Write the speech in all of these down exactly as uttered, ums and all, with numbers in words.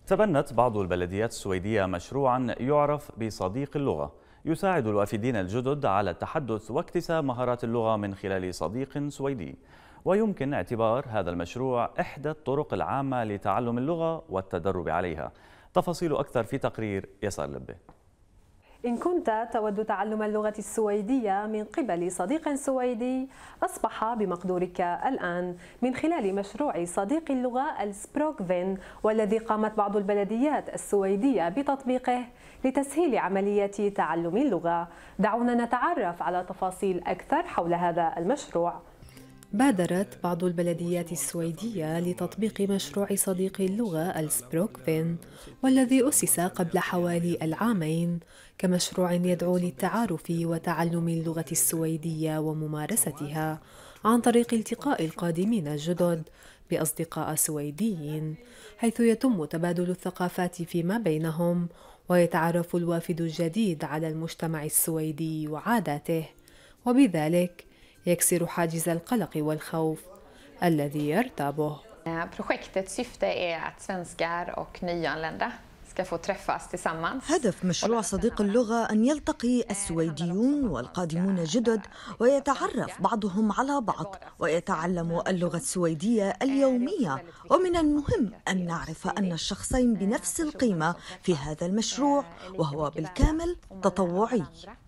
تبنت بعض البلديات السويدية مشروعا يعرف بصديق اللغة، يساعد الوافدين الجدد على التحدث واكتساب مهارات اللغة من خلال صديق سويدي. ويمكن اعتبار هذا المشروع إحدى الطرق العامة لتعلم اللغة والتدرب عليها. تفاصيل أكثر في تقرير يسار لبه. إن كنت تود تعلم اللغة السويدية من قبل صديق سويدي، أصبح بمقدورك الآن من خلال مشروع صديق اللغة السبروكفين، والذي قامت بعض البلديات السويدية بتطبيقه لتسهيل عملية تعلم اللغة. دعونا نتعرف على تفاصيل أكثر حول هذا المشروع. بادرت بعض البلديات السويدية لتطبيق مشروع صديق اللغة السبروكفين، والذي أسس قبل حوالي العامين كمشروع يدعو للتعارف وتعلم اللغة السويدية وممارستها عن طريق التقاء القادمين الجدد بأصدقاء سويديين، حيث يتم تبادل الثقافات فيما بينهم، ويتعرف الوافد الجديد على المجتمع السويدي وعاداته، وبذلك يكسر حاجز القلق والخوف الذي يرتابه. Projektets syfte är att svenskar och nyanlända ska få träffas tillsammans. هدف مشروع صديق اللغة أن يلتقي السويديون والقادمون الجدد ويتعرف بعضهم على بعض ويتعلموا اللغة السويدية اليومية. ومن المهم أن نعرف أن الشخصين بنفس القيمة في هذا المشروع، وهو بالكامل تطوعي.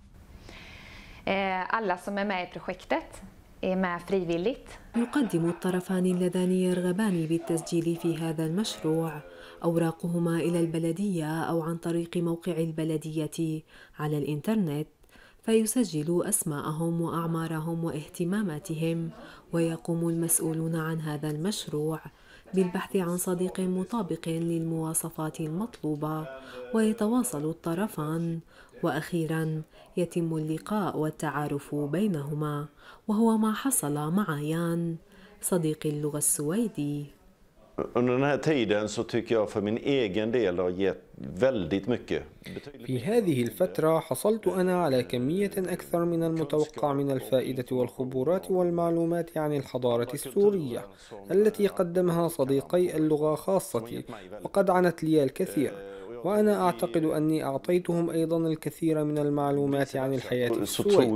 Alla som är med i projektet är med frivilligt. يقدم الطرفان اللذان يرغبان بالتسجيل في هذا المشروع أوراقهما إلى البلدية أو عن طريق موقع البلدية على الإنترنت، فيسجلوا أسماءهم وأعمارهم واهتماماتهم، ويقوم المسؤولون عن هذا المشروع بالبحث عن صديق مطابق للمواصفات المطلوبة، ويتواصل الطرفان، وأخيراً يتم اللقاء والتعارف بينهما، وهو ما حصل مع يان صديق اللغة السويدي. Under den här tiden så tycker jag för min egen del har gett väldigt mycket. في هذه الفترة حصلت أنا على كمية أكثر من المتوقع من الفائدة والخبرات والمعلومات عن الحضارة السورية التي قدمها صديقي اللغة خاصتي، وقد عنت لي الكثير، وأنا أعتقد أني أعطيتهم أيضا الكثير من المعلومات عن الحياة في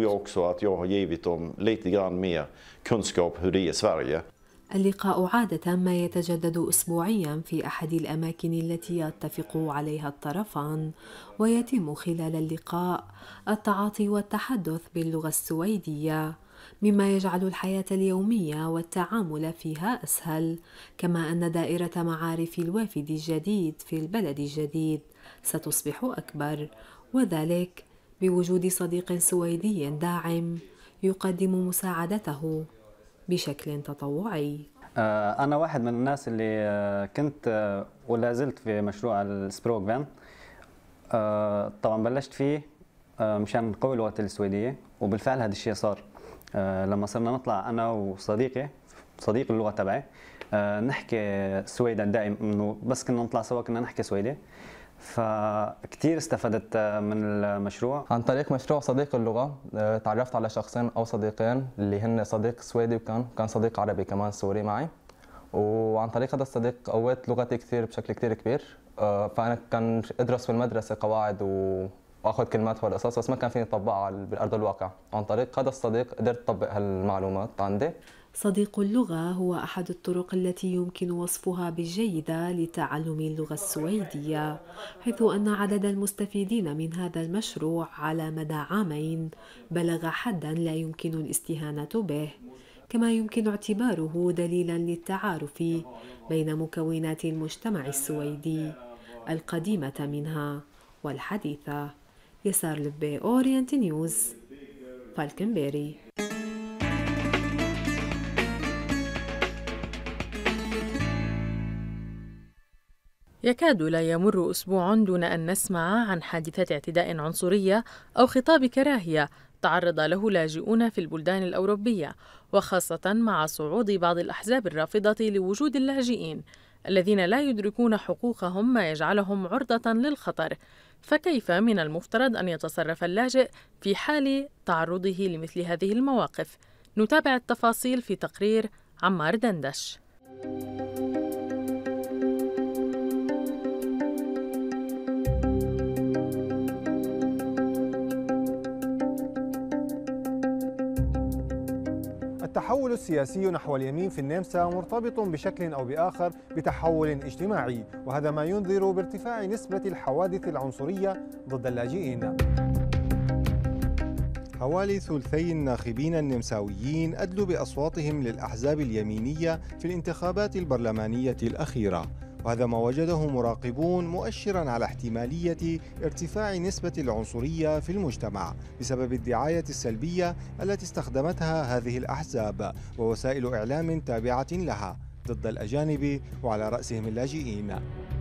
السويد. اللقاء عادة ما يتجدد أسبوعيا في أحد الأماكن التي يتفق عليها الطرفان، ويتم خلال اللقاء التعاطي والتحدث باللغة السويدية، مما يجعل الحياة اليومية والتعامل فيها أسهل، كما أن دائرة معارف الوافد الجديد في البلد الجديد ستصبح أكبر، وذلك بوجود صديق سويدي داعم يقدم مساعدته بشكل تطوعي. أنا واحد من الناس اللي كنت ولا زلت في مشروع السبروكفين. طبعا بلشت فيه مشان نقوي اللغة السويدية، وبالفعل هذا الشيء صار لما صرنا نطلع أنا وصديقي صديق اللغة تبعي نحكي سويدا دائما، إنه بس كنا نطلع سوا كنا نحكي سويدي، فكتير استفدت من المشروع. عن طريق مشروع صديق اللغة تعرفت على شخصين أو صديقين، اللي هن صديق سويدي وكان كان صديق عربي كمان سوري معي، وعن طريق هذا الصديق قويت لغتي كثير بشكل كثير كبير. فأنا كان أدرس في المدرسة قواعد وأخذ كلمات والقصص، بس ما كان فيني أطبقها بأرض الواقع. عن طريق هذا الصديق قدرت أطبق هالمعلومات عندي. صديق اللغة هو أحد الطرق التي يمكن وصفها بالجيدة لتعلم اللغة السويدية، حيث أن عدد المستفيدين من هذا المشروع على مدى عامين بلغ حداً لا يمكن الاستهانة به، كما يمكن اعتباره دليلاً للتعارف بين مكونات المجتمع السويدي القديمة منها والحديثة. يسار لبي، أورينت نيوز، فالكنبيري. يكاد لا يمر أسبوع دون أن نسمع عن حادثة اعتداء عنصرية أو خطاب كراهية تعرض له لاجئون في البلدان الأوروبية، وخاصة مع صعود بعض الأحزاب الرافضة لوجود اللاجئين الذين لا يدركون حقوقهم، ما يجعلهم عرضة للخطر. فكيف من المفترض أن يتصرف اللاجئ في حال تعرضه لمثل هذه المواقف؟ نتابع التفاصيل في تقرير عمار دندش. التحول السياسي نحو اليمين في النمسا مرتبط بشكل أو بآخر بتحول اجتماعي، وهذا ما ينذر بارتفاع نسبة الحوادث العنصرية ضد اللاجئين. حوالي ثلثي الناخبين النمساويين أدلوا بأصواتهم للأحزاب اليمينية في الانتخابات البرلمانية الأخيرة، وهذا ما وجده مراقبون مؤشراً على احتمالية ارتفاع نسبة العنصرية في المجتمع بسبب الدعاية السلبية التي استخدمتها هذه الأحزاب ووسائل إعلام تابعة لها ضد الأجانب وعلى رأسهم اللاجئين.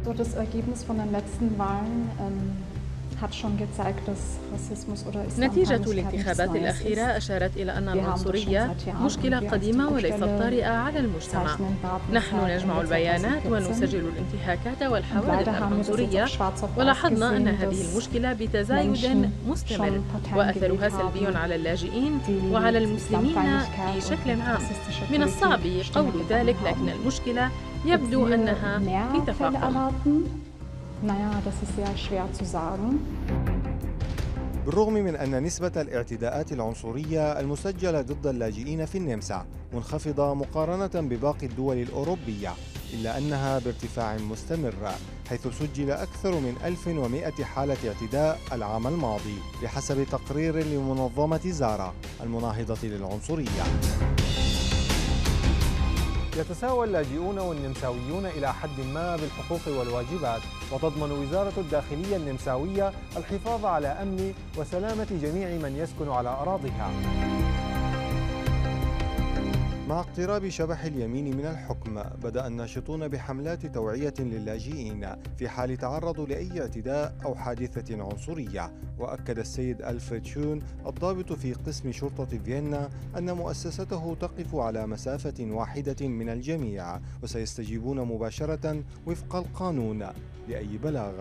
نتيجة الانتخابات الأخيرة أشارت إلى أن العنصرية مشكلة قديمة وليست طارئة على المجتمع. نحن نجمع البيانات ونسجل الانتهاكات والحوادث العنصرية، ولاحظنا أن هذه المشكلة بتزايد مستمر وأثرها سلبي على اللاجئين وعلى المسلمين بشكل عام. من الصعب قول ذلك، لكن المشكلة يبدو أنها في تفاقم. بالرغم من أن نسبة الاعتداءات العنصرية المسجلة ضد اللاجئين في النمسا منخفضة مقارنة بباقي الدول الأوروبية، إلا أنها بارتفاع مستمر، حيث سجل أكثر من ألف ومئة حالة اعتداء العام الماضي بحسب تقرير لمنظمة زارا المناهضة للعنصرية. يتساوى اللاجئون والنمساويون إلى حد ما بالحقوق والواجبات، وتضمن وزارة الداخلية النمساوية الحفاظ على أمن وسلامة جميع من يسكن على أراضيها. مع اقتراب شبح اليمين من الحكم، بدأ الناشطون بحملات توعية للاجئين في حال تعرضوا لأي اعتداء أو حادثة عنصرية. وأكد السيد ألفريد شون الضابط في قسم شرطة فيينا أن مؤسسته تقف على مسافة واحدة من الجميع، وسيستجيبون مباشرة وفق القانون لأي بلاغ.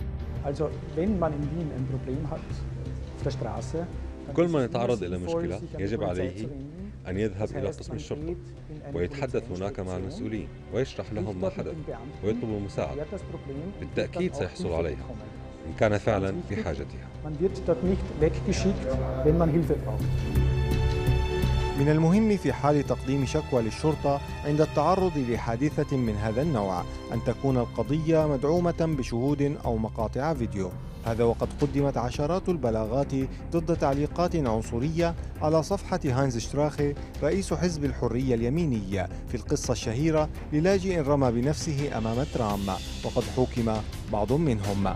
كل من يتعرض إلى مشكلة يجب عليه أن يذهب إلى قسم الشرطة ويتحدث هناك مع المسؤولين ويشرح لهم ما حدث ويطلب المساعدة. بالتأكيد سيحصل عليها إن كان فعلا في حاجتها. من المهم في حال تقديم شكوى للشرطة عند التعرض لحادثة من هذا النوع أن تكون القضية مدعومة بشهود أو مقاطع فيديو. هذا وقد قدمت عشرات البلاغات ضد تعليقات عنصرية على صفحة هاينز شتراخي رئيس حزب الحرية اليميني في القصة الشهيرة للاجئ رمى بنفسه أمام ترام، وقد حوكم بعض منهم.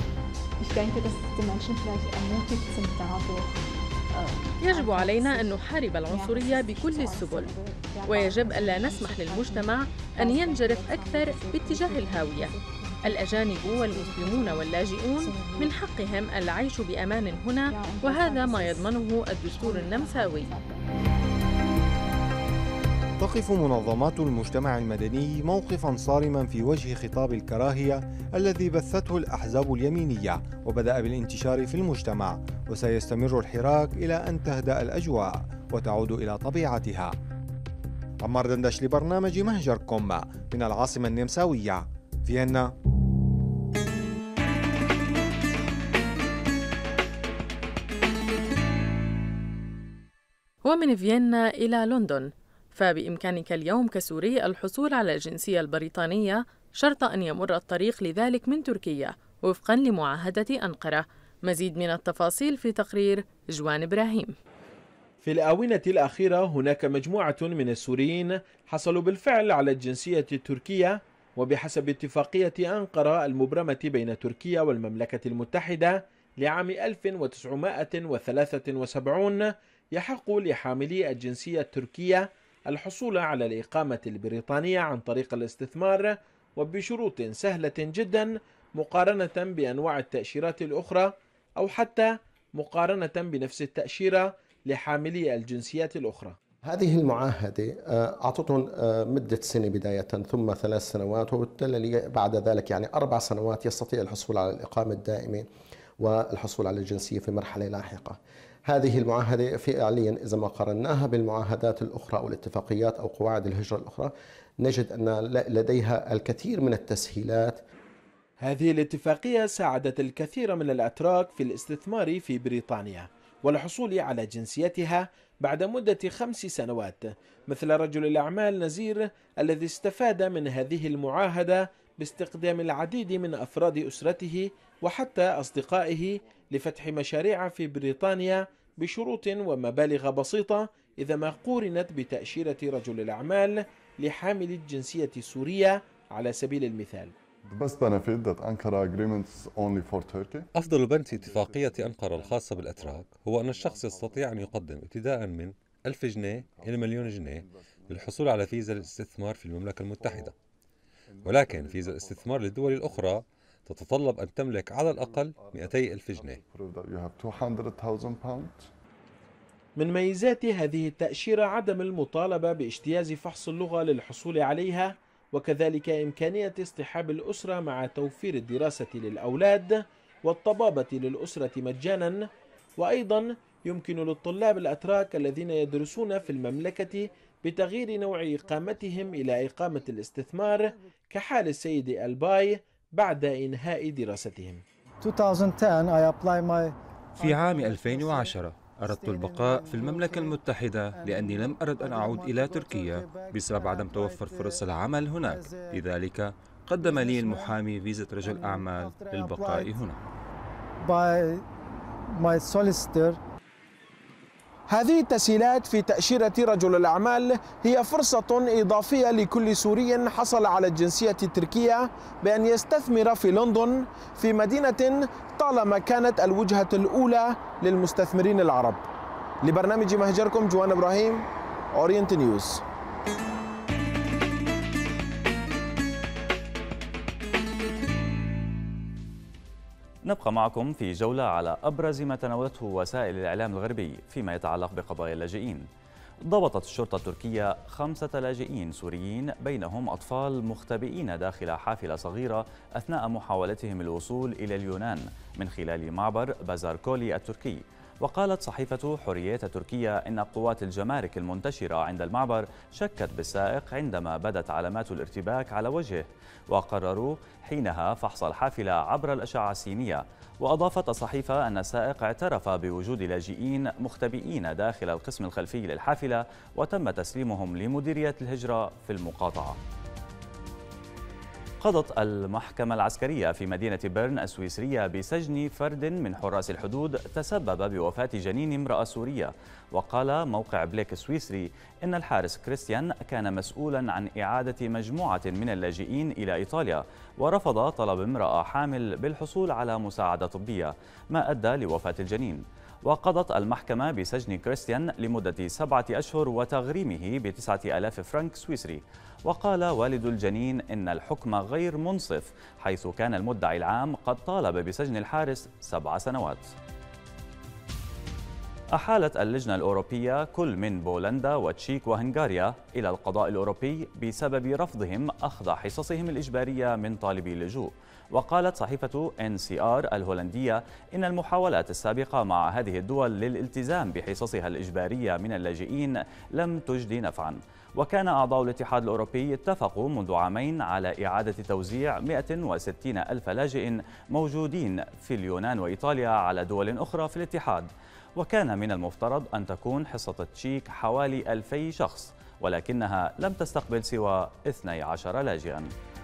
يجب علينا أن نحارب العنصرية بكل السبل، ويجب ألا نسمح للمجتمع أن ينجرف أكثر باتجاه الهاوية. الأجانب والمسلمون واللاجئون من حقهم العيش بأمان هنا، وهذا ما يضمنه الدستور النمساوي. تقف منظمات المجتمع المدني موقفاً صارماً في وجه خطاب الكراهية الذي بثته الأحزاب اليمينية وبدأ بالانتشار في المجتمع، وسيستمر الحراك إلى أن تهدأ الأجواء وتعود إلى طبيعتها. عمار دندش لبرنامج مهجركم من العاصمة النمساوية فيينا. ومن فيينا إلى لندن، فبإمكانك اليوم كسوري الحصول على الجنسية البريطانية شرط أن يمر الطريق لذلك من تركيا وفقاً لمعاهدة أنقرة. مزيد من التفاصيل في تقرير جوان إبراهيم. في الآونة الأخيرة هناك مجموعة من السوريين حصلوا بالفعل على الجنسية التركية، وبحسب اتفاقية أنقرة المبرمة بين تركيا والمملكة المتحدة لعام ألف وتسعمائة وثلاثة وسبعين يحق لحاملي الجنسية التركية الحصول على الإقامة البريطانية عن طريق الاستثمار وبشروط سهلة جدا مقارنة بأنواع التأشيرات الأخرى، أو حتى مقارنة بنفس التأشيرة لحاملي الجنسيات الأخرى. هذه المعاهدة أعطتهم مدة سنة بداية ثم ثلاث سنوات، وبالتالي بعد ذلك يعني أربع سنوات يستطيع الحصول على الإقامة الدائمة والحصول على الجنسية في مرحلة لاحقة. هذه المعاهدة فعليا إذا ما قارناها بالمعاهدات الأخرى أو الاتفاقيات أو قواعد الهجرة الأخرى نجد أن لديها الكثير من التسهيلات. هذه الاتفاقية ساعدت الكثير من الأتراك في الاستثمار في بريطانيا والحصول على جنسيتها بعد مدة خمس سنوات، مثل رجل الأعمال نزير الذي استفاد من هذه المعاهدة باستخدام العديد من أفراد أسرته وحتى أصدقائه لفتح مشاريع في بريطانيا بشروط ومبالغ بسيطة إذا ما قورنت بتأشيرة رجل الأعمال لحامل الجنسية السورية على سبيل المثال. أفضل بند في اتفاقية أنقرة الخاصة بالأتراك هو أن الشخص يستطيع أن يقدم ابتداء من ألف جنيه إلى مليون جنيه للحصول على فيزا للاستثمار في المملكة المتحدة، ولكن فيزا الاستثمار للدول الأخرى تتطلب أن تملك على الأقل مئتي ألف جنيه. من ميزات هذه التأشيرة عدم المطالبة باجتياز فحص اللغة للحصول عليها، وكذلك إمكانية اصطحاب الأسرة مع توفير الدراسة للأولاد والطبابة للأسرة مجانا. وأيضا يمكن للطلاب الأتراك الذين يدرسون في المملكة بتغيير نوع إقامتهم إلى إقامة الاستثمار كحال السيد الباي بعد إنهاء دراستهم. في عام ألفين وعشرة أردت البقاء في المملكة المتحدة لأني لم أرد أن أعود إلى تركيا بسبب عدم توفر فرص العمل هناك، لذلك قدم لي المحامي فيزا رجل أعمال للبقاء هنا. هذه التسهيلات في تأشيرة رجل الأعمال هي فرصة إضافية لكل سوري حصل على الجنسية التركية بأن يستثمر في لندن، في مدينة طالما كانت الوجهة الأولى للمستثمرين العرب. لبرنامج مهجركم جوان إبراهيم، أورينت نيوز. نبقى معكم في جولة على أبرز ما تناولته وسائل الإعلام الغربي فيما يتعلق بقضايا اللاجئين. ضبطت الشرطة التركية خمسة لاجئين سوريين بينهم أطفال مختبئين داخل حافلة صغيرة أثناء محاولتهم الوصول إلى اليونان من خلال معبر بازاركولي التركي. وقالت صحيفة حريات التركية إن قوات الجمارك المنتشرة عند المعبر شكت بالسائق عندما بدت علامات الارتباك على وجهه، وقرروا حينها فحص الحافلة عبر الأشعة السينية. وأضافت الصحيفة أن السائق اعترف بوجود لاجئين مختبئين داخل القسم الخلفي للحافلة وتم تسليمهم لمديرية الهجرة في المقاطعة. قضت المحكمة العسكرية في مدينة بيرن السويسرية بسجن فرد من حراس الحدود تسبب بوفاة جنين امرأة سورية. وقال موقع بليك السويسري إن الحارس كريستيان كان مسؤولا عن إعادة مجموعة من اللاجئين إلى إيطاليا، ورفض طلب امرأة حامل بالحصول على مساعدة طبية، ما أدى لوفاة الجنين. وقضت المحكمة بسجن كريستيان لمدة سبعة أشهر وتغريمه بتسعة آلاف فرنك سويسري. وقال والد الجنين إن الحكم غير منصف، حيث كان المدعي العام قد طالب بسجن الحارس سبع سنوات. أحالت اللجنة الأوروبية كل من بولندا وتشيك وهنغاريا إلى القضاء الأوروبي بسبب رفضهم أخذ حصصهم الإجبارية من طالبي اللجوء. وقالت صحيفة إن سي آر الهولندية إن المحاولات السابقة مع هذه الدول للالتزام بحصصها الإجبارية من اللاجئين لم تجدي نفعا. وكان أعضاء الاتحاد الأوروبي اتفقوا منذ عامين على إعادة توزيع مئة وستين ألف لاجئ موجودين في اليونان وإيطاليا على دول أخرى في الاتحاد. وكان من المفترض أن تكون حصة التشيك حوالي ألفي شخص، ولكنها لم تستقبل سوى اثني عشر لاجئا.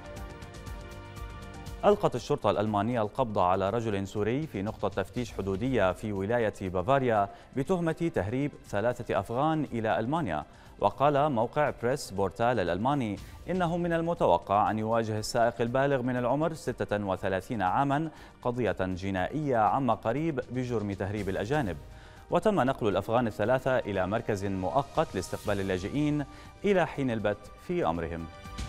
ألقت الشرطة الألمانية القبض على رجل سوري في نقطة تفتيش حدودية في ولاية بافاريا بتهمة تهريب ثلاثة أفغان إلى ألمانيا. وقال موقع بريس بورتال الألماني إنه من المتوقع أن يواجه السائق البالغ من العمر ستة وثلاثين عاما قضية جنائية عما قريب بجرم تهريب الأجانب. وتم نقل الأفغان الثلاثة إلى مركز مؤقت لاستقبال اللاجئين إلى حين البت في أمرهم.